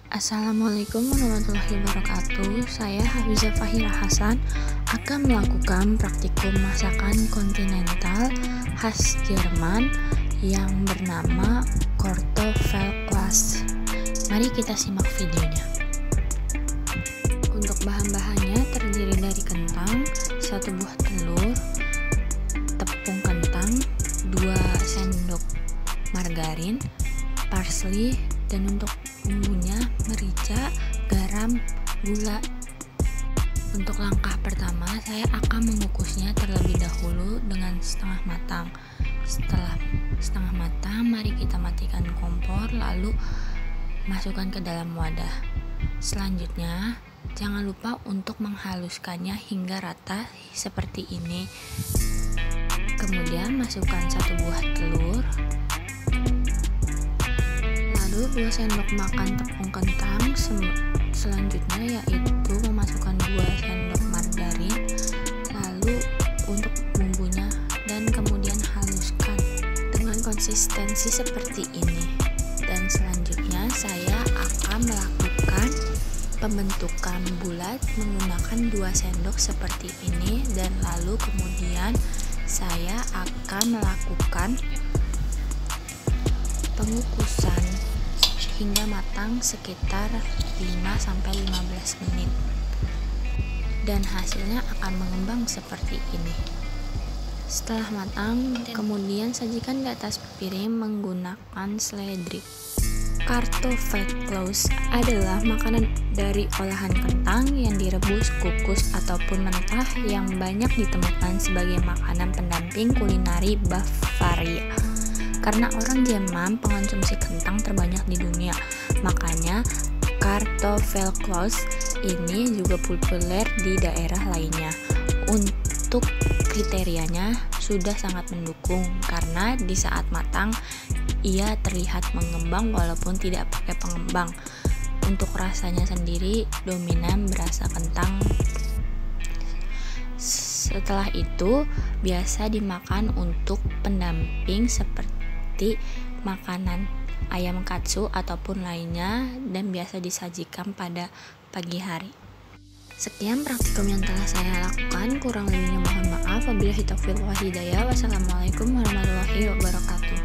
Assalamualaikum warahmatullahi wabarakatuh. Saya Hafizah Fahira Hasan akan melakukan praktikum masakan kontinental khas Jerman yang bernama Kartoffelklasse. Mari kita simak videonya. Untuk bahan-bahannya terdiri dari kentang, 1 buah telur, tepung kentang, 2 sendok margarin, parsley, dan untuk bumbunya merica, garam, gula. Untuk langkah pertama, saya akan mengukusnya terlebih dahulu dengan setengah matang. Setelah setengah matang, mari kita matikan kompor lalu masukkan ke dalam wadah. Selanjutnya, jangan lupa untuk menghaluskannya hingga rata seperti ini. Kemudian masukkan 1 buah telur, lalu 2 sendok makan tepung kentang. Selanjutnya yaitu memasukkan 2 sendok margarin, lalu untuk bumbunya, dan kemudian haluskan dengan konsistensi seperti ini. Dan selanjutnya saya akan melakukan pembentukan bulat menggunakan 2 sendok seperti ini, dan lalu kemudian saya akan melakukan pengukusan hingga matang sekitar 5-15 menit, dan hasilnya akan mengembang seperti ini. Setelah matang, kemudian sajikan di atas piring menggunakan seledri. Kartoffelklasse adalah makanan dari olahan kentang yang direbus, kukus, ataupun mentah yang banyak ditemukan sebagai makanan pendamping kulineri Bavaria. Karena orang Jerman pengonsumsi kentang terbanyak di dunia, makanya Kartoffelklasse ini juga populer di daerah lainnya. Untuk kriterianya sudah sangat mendukung, karena di saat matang ia terlihat mengembang walaupun tidak pakai pengembang. Untuk rasanya sendiri dominan berasa kentang. Setelah itu biasa dimakan untuk pendamping seperti makanan ayam katsu ataupun lainnya, dan biasa disajikan pada pagi hari. Sekian praktikum yang telah saya lakukan, kurang lebihnya mohon maaf. Wabillahi taufiq wal hidayah. Wassalamualaikum warahmatullahi wabarakatuh.